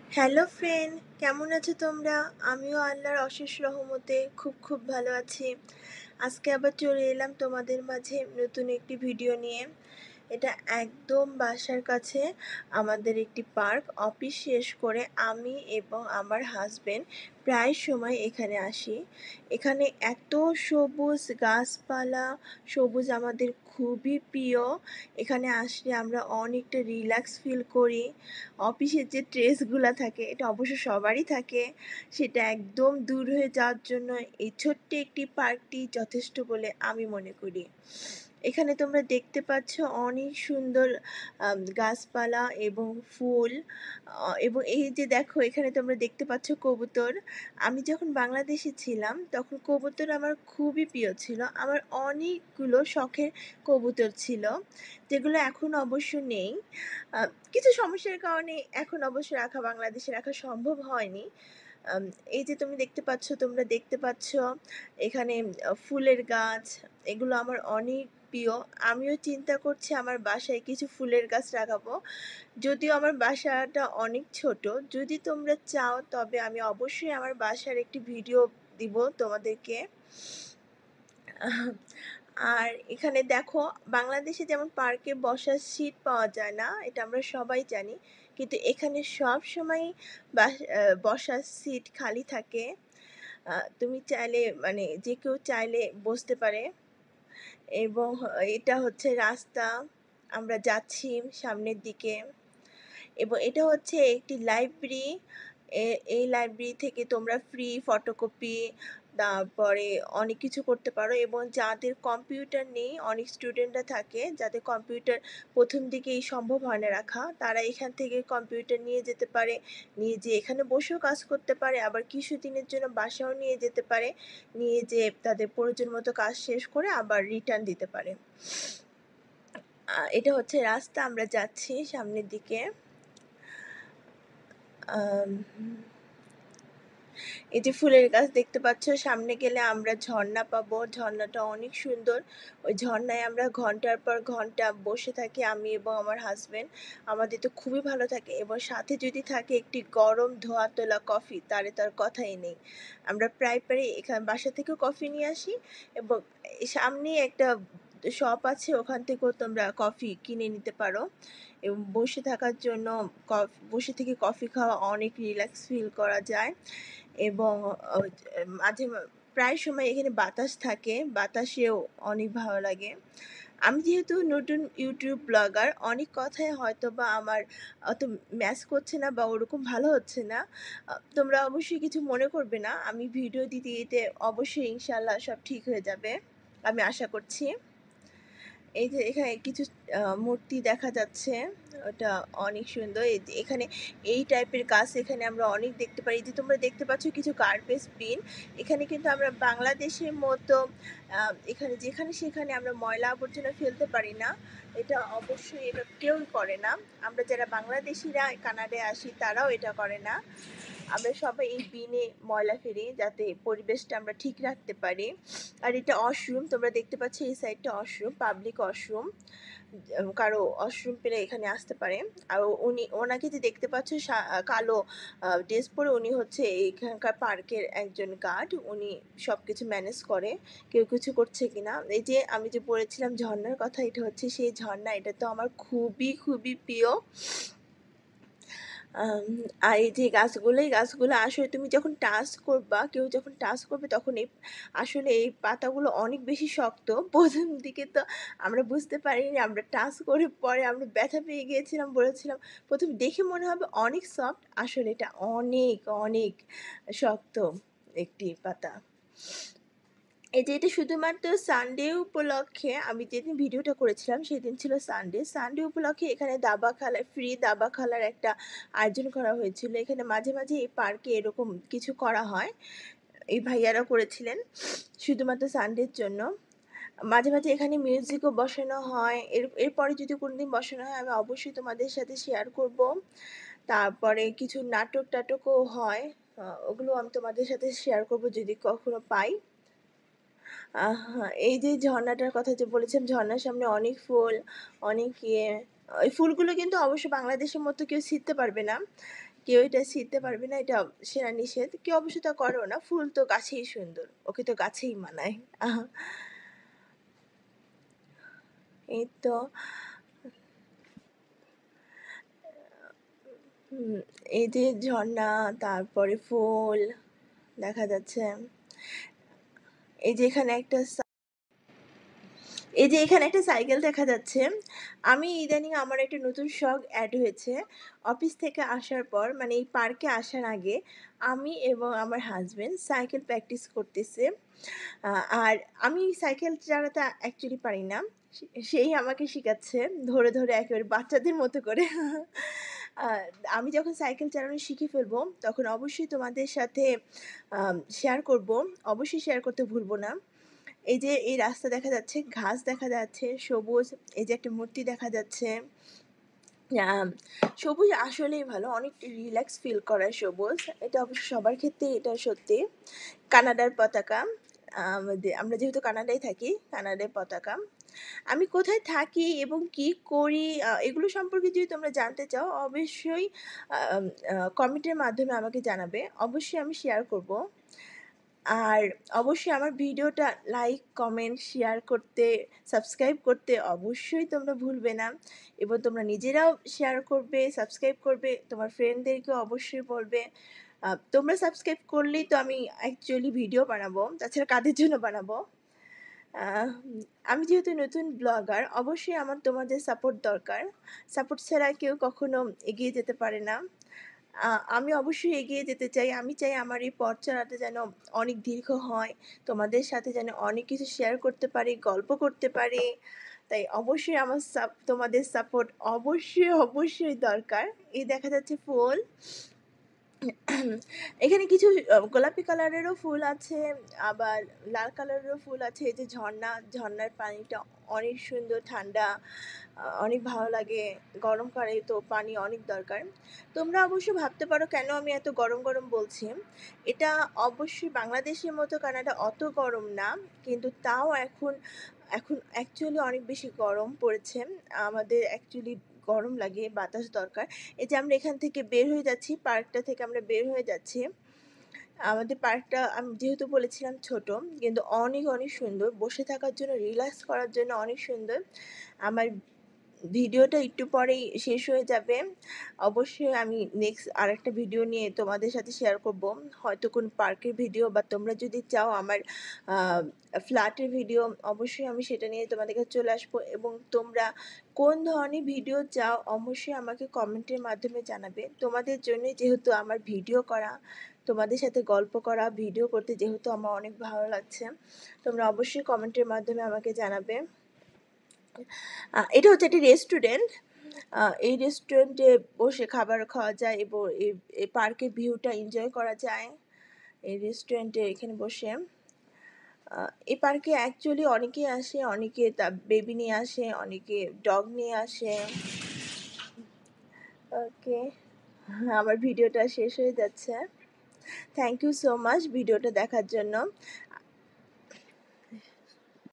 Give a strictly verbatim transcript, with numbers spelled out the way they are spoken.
Hello friend, কেমন আছো তোমরা? আমিও আল্লাহর অশেষ রহমতে খুব খুব ভালো আছি। আজকে আবার চলে এলাম তোমাদের মাঝে নতুন একটি ভিডিও নিয়ে। এটা একদম বাসার কাছে আমাদের একটি পার্ক। অফিস শেষ করে আমি এবং আমার হাজবেন্ড প্রায় সময় এখানে আসি। এখানে এত সবুজ গাছপালা, সবুজ আমাদের খুবই প্রিয়। এখানে আসলে আমরা অনেকটা রিল্যাক্স ফিল করি। অফিসের যে স্ট্রেসগুলো থাকে, এটা অবশ্য সবারই থাকে, সেটা একদম দূর হয়ে যাওয়ার জন্য এই ছোট্ট একটি পার্কটি যথেষ্ট বলে আমি মনে করি। এখানে তোমরা দেখতে পাচ্ছ অনেক সুন্দর আম, গাছপালা এবং ফুল, আহ, এবং এই যে দেখো এখানে তোমরা দেখতে পাচ্ছ কবুতর। আমি যখন বাংলাদেশে ছিলাম তখন কবুতর আমার খুবই প্রিয় ছিল। আমার অনেকগুলো শখের কবুতর ছিল, যেগুলো এখন অবশ্য নেই। আহ, কিছু সমস্যার কারণে এখন অবশ্য রাখা বাংলাদেশে রাখা সম্ভব হয়নি। আম, এই যে তুমি দেখতে পাচ্ছ তোমরা দেখতে পাচ্ছ এখানে আহ, ফুলের গাছ, এগুলো আমার অনেক প্রিয়। আমিও চিন্তা করছি আমার বাসায় কিছু ফুলের গাছ লাগাবো, যদিও আমার বাসাটা অনেক ছোট। যদি তোমরা চাও তবে আমি অবশ্যই আমার বাসার একটি ভিডিও দিব তোমাদেরকে। আর এখানে দেখো, বাংলাদেশে যেমন পার্কে বসার সিট পাওয়া যায় না, এটা আমরা সবাই জানি, কিন্তু এখানে সব সময় বসার সিট খালি থাকে। আহ, তুমি চাইলে মানে যে কেউ চাইলে বসতে পারে। এবং এটা হচ্ছে রাস্তা, আমরা যাচ্ছি সামনের দিকে। এবং এটা হচ্ছে একটি লাইব্রেরি। এই লাইব্রেরি থেকে তোমরা ফ্রি ফটোকপি, তারপরে অনেক কিছু করতে পারো। এবং যাদের কম্পিউটার নেই, অনেক স্টুডেন্টরা থাকে যাদের কম্পিউটার প্রথম দিকেই সম্ভব হয় না রাখা, তারা এখান থেকে কম্পিউটার নিয়ে যেতে পারে, নিয়ে যেয়ে এখানে বসেও কাজ করতে পারে, আবার কিছুদিনের জন্য বাসাও নিয়ে যেতে পারে, নিয়ে যেয়ে তাদের প্রয়োজন মতো কাজ শেষ করে আবার রিটার্ন দিতে পারে। এটা হচ্ছে রাস্তা, আমরা যাচ্ছি সামনের দিকে। এই যে ফুলের গাছ দেখতে পাচ্ছ, সামনে গেলে আমরা ঝর্ণা পাবো। ঝর্ণাটা অনেক সুন্দর। ওই ঝর্ণায় আমরা ঘন্টার পর ঘন্টা বসে থাকি আমি এবং আমার হাজবেন্ড। আমাদের তো খুবই ভালো থাকে, এবং সাথে যদি থাকে একটি গরম ধোয়া তোলা কফি, তারে তার কথাই নেই। আমরা প্রায় প্রায় এখানে বাসা থেকেও কফি নিয়ে আসি, এবং সামনে একটা শপ আছে, ওখান থেকেও তোমরা কফি কিনে নিতে পারো। এবং বসে থাকার জন্য বসে থেকে কফি খাওয়া অনেক রিল্যাক্স ফিল করা যায়। এবং মাঝে প্রায় সময় এখানে বাতাস থাকে, বাতাসেও অনেক ভালো লাগে। আমি যেহেতু নতুন ইউটিউব ব্লগার, অনেক কথাই হয়তো বা আমার অত ম্যাচ করছে না বা ওরকম ভালো হচ্ছে না, তোমরা অবশ্যই কিছু মনে করবে না। আমি ভিডিও দিতে দিতে অবশ্যই ইনশাল্লাহ সব ঠিক হয়ে যাবে, আমি আশা করছি। এই যে এখানে কিছু মূর্তি দেখা যাচ্ছে, ওটা অনেক সুন্দর। এখানে এই টাইপের গাছ এখানে আমরা অনেক দেখতে পাই। যে তোমরা দেখতে পাচ্ছ কিছু গার্বেজ বিন। এখানে কিন্তু আমরা বাংলাদেশের মতো এখানে যেখানে সেখানে আমরা ময়লা আবর্জনা ফেলতে পারি না, এটা অবশ্যই এটা কেউই করে না। আমরা যারা বাংলাদেশিরা কানাডায় আসি তারাও এটা করে না। আমরা সবাই এই বিনে ময়লা ফেলি যাতে পরিবেশটা আমরা ঠিক রাখতে পারি। আর এটা ওয়াশরুম, তোমরা দেখতে পাচ্ছ এই সাইডটা ওয়াশরুম, পাবলিক ওয়াশরুম, কারো ওয়াশরুম পেলে এখানে আসতে পারে। আর উনি ওনাকে যে দেখতে পাচ্ছ কালো ড্রেস পরে, উনি হচ্ছে এখানকার পার্কের একজন গার্ড। উনি সব কিছু ম্যানেজ করে কেউ কিছু করছে কিনা। এই যে আমি যে বলেছিলাম ঝর্ণার কথা, এটা হচ্ছে সেই ঝর্ণা। এটা তো আমার খুবই খুবই প্রিয়। আর এই যে গাছগুলো, এই গাছগুলো আসলে তুমি যখন টাচ করবা, কেউ যখন টাচ করবে তখন এই আসলে এই পাতাগুলো অনেক বেশি শক্ত। প্রথম দিকে তো আমরা বুঝতে পারিনি, আমরা টাচ করে পরে আমরা ব্যথা পেয়ে গিয়েছিলাম, বলেছিলাম প্রথম দেখে মনে হবে অনেক সফট, আসলে এটা অনেক অনেক শক্ত একটি পাতা। এই যে এটা শুধুমাত্র সানডে উপলক্ষে, আমি যেদিন ভিডিওটা করেছিলাম সেদিন ছিল সানডে। সানডে উপলক্ষে এখানে দাবা খেলার ফ্রি দাবা খেলার একটা আয়োজন করা হয়েছিল। এখানে মাঝে মাঝে এই পার্কে এরকম কিছু করা হয়, এই ভাইয়ারা করেছিলেন শুধুমাত্র সানডের জন্য। মাঝে মাঝে এখানে মিউজিকও বসানো হয়। এর এরপরে যদি কোনোদিন বসানো হয় আমি অবশ্যই তোমাদের সাথে শেয়ার করব। তারপরে কিছু নাটক টাটকও হয়, ওগুলো আমি তোমাদের সাথে শেয়ার করব যদি কখনো পাই। এই যে ঝর্ণাটার কথা যে বলেছিলাম, ঝর্ণার সামনে অনেক ফুল, অনেক ইয়ে। ওই ফুলগুলো কিন্তু অবশ্য বাংলাদেশের মতো কেউ ছিঁড়তে পারবে না, কেউ এটা ছিঁড়তে পারবে না, এটা সেরা নিষেধ। কেউ অবশ্য তা করেও না, ফুল তো গাছেই সুন্দর, ওকে তো গাছেই মানায়। আহা, এই তো হুম, এই যে ঝর্ণা, তারপরে ফুল দেখা যাচ্ছে। এই যে এখানে একটা এই যে এখানে একটা সাইকেল দেখা যাচ্ছে। আমি ইদানিং আমার একটা নতুন শখ অ্যাড হয়েছে। অফিস থেকে আসার পর মানে এই পার্কে আসার আগে আমি এবং আমার হাসব্যান্ড সাইকেল প্র্যাকটিস করতেছে। আ আর আমি সাইকেল চালাতে অ্যাকচুয়ালি পারি না। সে সেই আমাকে শিখাচ্ছে ধরে, ধরে একেবারে বাচ্চাদের মতো করে। আ আমি যখন সাইকেল চালানো শিখে ফেলবো, তখন অবশ্যই তোমাদের সাথে আম শেয়ার করব। অবশ্যই শেয়ার করতে ভুলব না। এই যে এই রাস্তা দেখা যাচ্ছে, ঘাস দেখা যাচ্ছে, সবুজ। এই যে একটা মূর্তি দেখা যাচ্ছে। আম সবুজ আসলেই ভালো। অনেক রিল্যাক্স ফিল করায় সবুজ। এটা অবশ্য সবার ক্ষেত্রেই এটা সত্যি। কানাডার পতাকা। আমাদে আমরা যেহেতু কানাডায় থাকি, কানাডার পতাকা। আমি কোথায় থাকি এবং কি করি আ এগুলো সম্পর্কে যদি তোমরা জানতে চাও, অবশ্যই আম আ কমেন্টের মাধ্যমে আমাকে জানাবে। অবশ্যই আমি শেয়ার করব। আর অবশ্যই আমার ভিডিওটা লাইক, কমেন্ট, শেয়ার করতে, সাবস্ক্রাইব করতে অবশ্যই তোমরা ভুলবে না এবং তোমরা নিজেরাও শেয়ার করবে, সাবস্ক্রাইব করবে, তোমার ফ্রেন্ডদেরকেও অবশ্যই বলবে। আ তোমরা সাবস্ক্রাইব করলেই তো আমি অ্যাকচুয়ালি ভিডিও বানাবো। তাছাড়া কাদের জন্য বানাবো? আহ আমি যেহেতু নতুন ব্লগার, অবশ্যই আমার তোমাদের সাপোর্ট দরকার। সাপোর্ট ছাড়া কেউ কখনো এগিয়ে যেতে পারে না। আ আমি অবশ্যই এগিয়ে যেতে চাই। আমি চাই আমার এই পথ চলাটা যেন অনেক দীর্ঘ হয়। তোমাদের সাথে যেন অনেক কিছু শেয়ার করতে পারি, গল্প করতে পারি। তাই অবশ্যই আমার সাপ তোমাদের সাপোর্ট অবশ্যই, অবশ্যই দরকার। এই দেখা যাচ্ছে ফুল। এখানে কিছু আ গোলাপি কালারেরও ফুল আছে, আবার লাল কালারেরও ফুল আছে। এই যে ঝর্ণা, ঝর্ণার পানিটা অনেক সুন্দর ঠান্ডা। আ অনেক ভালো লাগে। গরমকালে তো পানি অনেক দরকার। তোমরা অবশ্য ভাবতে পারো কেন আমি এত গরম, গরম বলছি। এটা অবশ্যই বাংলাদেশের মতো কানাডা অত গরম না। কিন্তু তাও এখন, এখন অ্যাকচুয়ালি অনেক বেশি গরম পড়েছে। আমাদের অ্যাকচুয়ালি গরম লাগে, বাতাস দরকার। এই যে আমরা এখান থেকে বের হয়ে যাচ্ছি, পার্কটা থেকে আমরা বের হয়ে যাচ্ছি। আমাদের পার্কটা আমি যেহেতু বলেছিলাম ছোট, কিন্তু অনেক, অনেক সুন্দর। বসে থাকার জন্য, রিল্যাক্স করার জন্য অনেক সুন্দর। আমার ভিডিওটা একটু পরেই শেষ হয়ে যাবে। অবশ্যই আমি নেক্সট আরেকটা ভিডিও নিয়ে তোমাদের সাথে শেয়ার করব। হয়তো কোনো পার্কের ভিডিও বা তোমরা যদি চাও আমার আ ফ্ল্যাটের ভিডিও, অবশ্যই আমি সেটা নিয়ে তোমাদের কাছে চলে আসবো এবং তোমরা কোন ধরনের ভিডিও চাও অবশ্যই আমাকে কমেন্টের মাধ্যমে জানাবে। তোমাদের জন্যই যেহেতু আমার ভিডিও করা, তোমাদের সাথে গল্প করা, ভিডিও করতে যেহেতু আমার অনেক ভালো লাগছে। তোমরা অবশ্যই কমেন্টের মাধ্যমে আমাকে জানাবে। আ এটা হচ্ছে একটি রেস্টুরেন্ট। আ এই রেস্টুরেন্টে বসে খাবার খাওয়া যায় এবং এই এই পার্কের ভিউটা এনজয় করা যায়। এই রেস্টুরেন্টে এখানে বসে। আ এই পার্কে অ্যাকচুয়ালি অনেকেই আসে, অনেকে তার বেবি নিয়ে আসে, অনেকে ডগ নিয়ে আসে। ওকে, আমার ভিডিওটা শেষ হয়ে যাচ্ছে। থ্যাংক ইউ সো মাচ ভিডিওটা দেখার জন্য।